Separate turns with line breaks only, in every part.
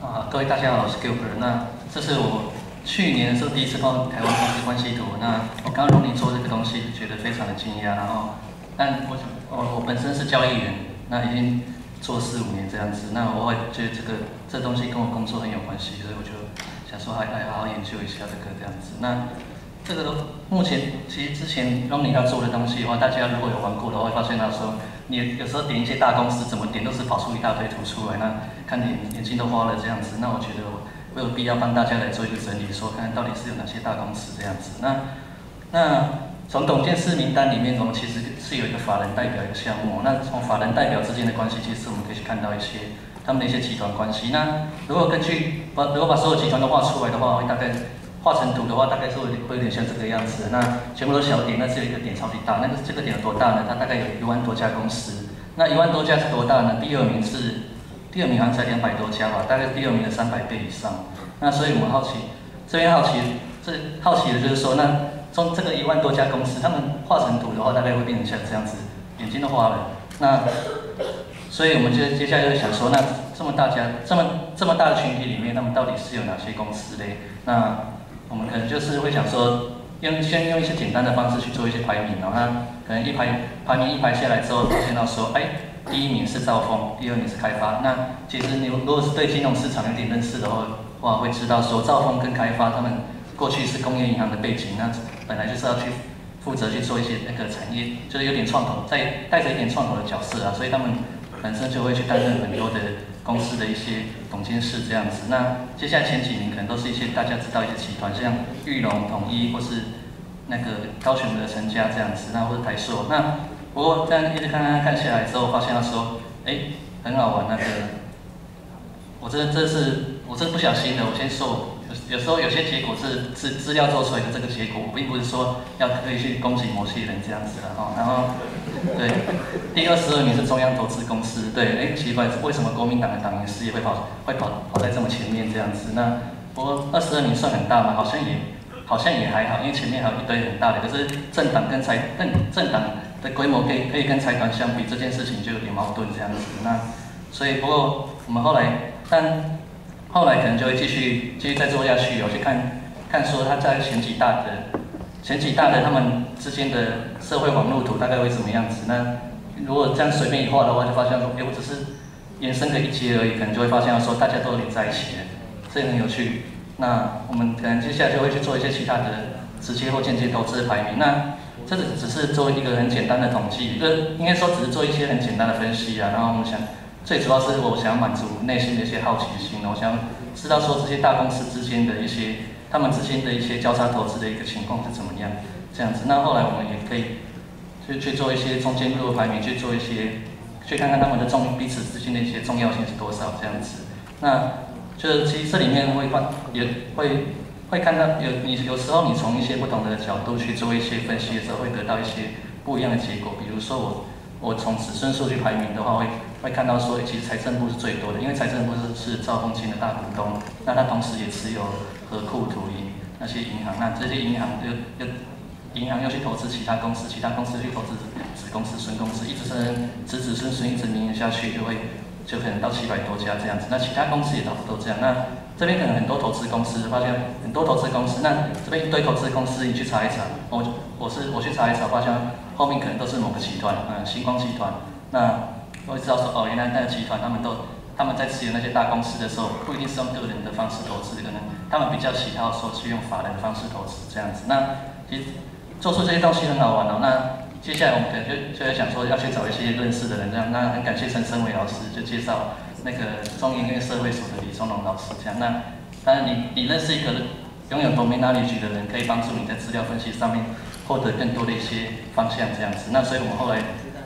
各位大家好，我是 Gilbert。那这是我去年的时候第一次报台湾公司关系图。那我刚刚容你做这个东西，觉得非常的惊讶。然后，但我本身是交易员，那已经做4、5年这样子。那我会觉得这东西跟我工作很有关系，所以我就想说来好好研究一下这样子。那这个目前其实之前 Ronnie 要做的东西的话，大家如果有玩过的话，会发现到说，你有时候点一些大公司，怎么点都是跑出一大堆图出来，那看你眼睛都花了这样子。那我觉得我有必要帮大家来做一个整理，说看到底是有哪些大公司这样子。那从董监事名单里面，我们其实是有一个法人代表一个项目。那从法人代表之间的关系，其实我们可以去看到一些他们的一些集团关系。那如果把所有集团都画出来的话，会大概画成图的话，大概是会有点像这个样子。那全部都小点，那只有一个点超级大。这个点有多大呢？它大概有1万多家公司。那1万多家是多大呢？第二名好像才200多家吧，大概第二名的300倍以上。那所以我们这边好奇的就是说，那从这个1万多家公司，他们画成图的话，大概会变成像这样子，眼睛都花了。那所以我们接下来就想说，那这么大的群体里面，他们到底是有哪些公司嘞？那我们可能就是会想说，先用一些简单的方式去做一些排名哦。那可能排名一排下来之后，发现到说，第1名是兆丰，第2名是开发。那其实你如果是对金融市场有点认识的话，会知道说兆丰跟开发他们过去是工业银行的背景，那本来就是要去负责去做一些那个产业，就是有点创投，带着一点创投的角色啊，所以他们本身就会去担任很多的公司的一些董监事这样子。那接下来前几名可能都是一些大家知道一些集团，像裕隆、统一或是那个高雄的陈家这样子，那或者台塑。那不过这样一直看下来之后，发现到说，很好玩。那个我这不小心的，我先说，有时候有些结果是资料做出来的这个结果，并不是说可以去攻击某些人这样子的哈。然后对，第22名是中央投资公司，对，奇怪，为什么国民党的党员事业会跑在这么前面这样子？那不过22名算很大吗？好像也还好，因为前面还有一堆很大的，可是政党的规模可以跟财团相比，这件事情就有点矛盾这样子。那所以不过我们后来可能就会继续再做下去，去看说他在前几大的他们之间的社会网络图大概会怎么样子。那如果这样随便一画的话，就发现说，我只是延伸个一阶而已，可能就会发现说大家都连在一起了，这很有趣。那我们可能接下来就会去做一些其他的直接或间接投资的排名。那这个只是做一个很简单的统计，应该说只是做一些很简单的分析啊。然后我们最主要是我想要满足内心的一些好奇心，我想要知道说这些大公司之间的他们之间的一些交叉投资的一个情况是怎么样，这样子。那后来我们也可以去做一些中间路的排名，去看看他们的彼此之间的一些重要性是多少，这样子。那就是其实这里面会看到有时候你从一些不同的角度去做一些分析的时候，会得到一些不一样的结果。比如说我从子孙数据排名的话，会看到说，其实财政部是最多的，因为财政部是兆丰金的大股东，那它同时也持有和库、土银那些银行，那这些银行又去投资其他公司，其他公司去投资子公司、孙公司，一直是子孙一直绵延下去，就可能到700多家这样子。那其他公司也差不多这样。那这边可能很多投资公司，发现很多投资公司，那这边一堆投资公司，你去查一查，我去查一查，发现后面可能都是某个集团，星光集团。那我会知道说，原来那个集团他们在持有那些大公司的时候，不一定是用个人的方式投资，可能他们比较喜好说去用法人的方式投资这样子。那其实做出这些东西很好玩哦。那接下来我们可能就会想说要去找一些认识的人这样。那很感谢陈升伟老师就介绍那个中研院社会所的李松龙老师这样。那当然你认识一个拥有 domain knowledge 的人，可以帮助你在资料分析上面获得更多的一些方向这样子。那所以我们后来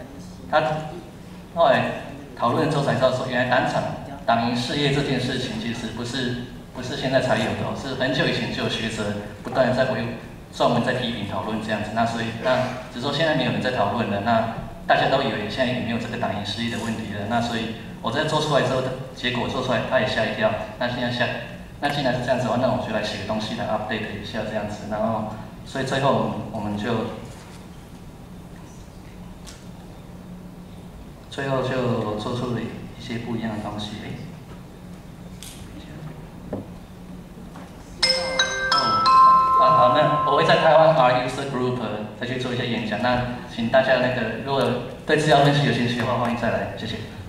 讨论之后才知道说，原来党营事业这件事情其实不是现在才有的，是很久以前就有学者不断的专门在批评讨论这样子。那所以只是说现在没有人在讨论了，那大家都以为现在也没有这个党营事业的问题了。那所以我在做出来之后的结果做出来，他也吓一跳。那既然是这样子的话，那我就来写个东西来 update 一下这样子。然后所以最后我们就做出了一些不一样的东西。 hard user group 再去做一些演讲。那请大家如果对资料分析有兴趣的话，欢迎再来，谢谢。